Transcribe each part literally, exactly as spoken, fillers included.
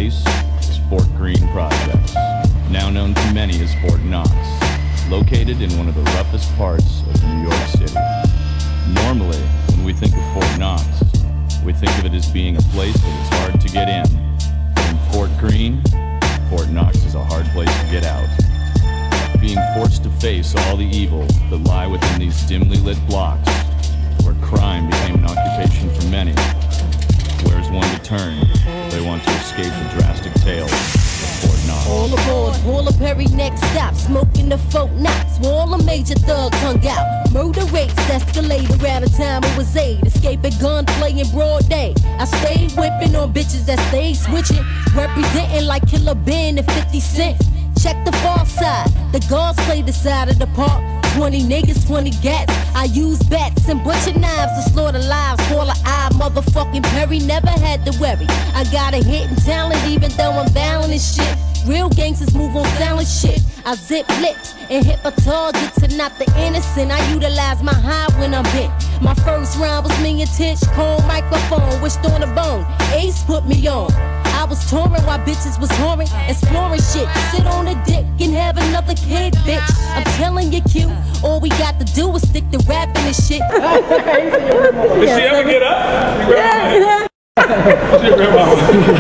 place is Fort Greene Projects, now known to many as Fort Knox, located in one of the roughest parts of New York City. Normally, when we think of Fort Knox, we think of it as being a place that is hard to get in. But in Fort Greene, Fort Knox is a hard place to get out. Being forced to face all the evil that lie within these dimly lit blocks, where crime became an occupation for many. Where's one to turn? They want to escape the drastic tales of Fort Knox. All aboard, all of Perry next stop, smoking the Fort Knox, where all the major thugs hung out. Murder rates escalate around the time it was eight. Escaping gunplay in broad day. I stayed whipping on bitches that stayed switching, representing like Killer Ben and fifty cent. Check the far side, the guards play the side of the park. twenty niggas, twenty gats. I use bats and butcher knives to slaughter lives. Call a eye, motherfucking Perry never had to worry. I got a hidden talent even though I'm bowing this shit. Real gangsters move on silent shit. I zip lips and hit my targets and not the innocent. I utilize my high when I'm bent. My first round was me and Titch, cold microphone, wished on a bone. Ace put me on. I was touring while bitches was whoring, exploring shit. Sit on a dick and have another kid, bitch. I'm telling you, Q, all we got to do is stick to rapping and shit. Did she ever get up? Yeah. She grandma.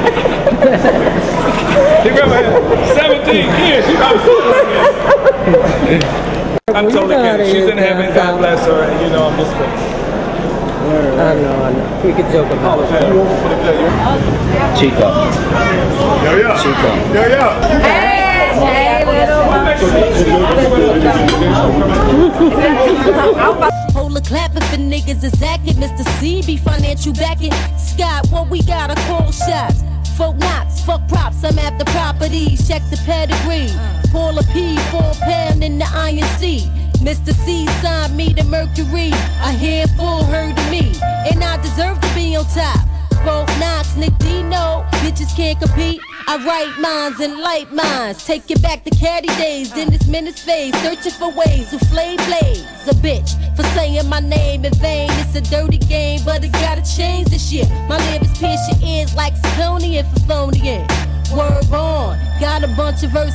She grandma. seventeen kids. She about to I'm totally kidding. She's in heaven. God bless her. And you know, I'm just kidding. I know, I know. We could joke about it. Chico. Yo, yo. Chico. Yo, yo. Hey, hey, little Hold a clapping for niggas is acting. Mister C B financial backing. Scott, what we got? A call shots. Fort Knox, fuck props, I'm after properties. Check the pedigree. Paula P, four pound in the I N C. Mister C signed me to Mercury. A handful heard of me, and I deserve to be on top. Fort Knox, Nick Dino, bitches can't compete. I write minds and light minds. Take it back to caddy days, then it's minutes phase. Searching for ways to flay blaze. A bitch for saying my name in vain. It's a dirty game, but it gotta change this year. My lyrics pierce your ears like Zirconia and Favonian. Word on, got a bunch of verses.